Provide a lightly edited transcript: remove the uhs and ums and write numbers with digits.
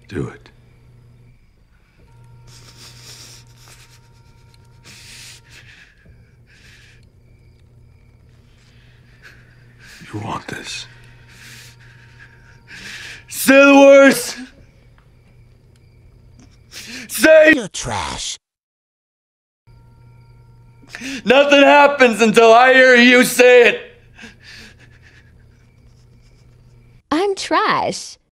Do it. You want this. Say the words! Say You're trash. nothing happens until I hear you say it! I'm trash.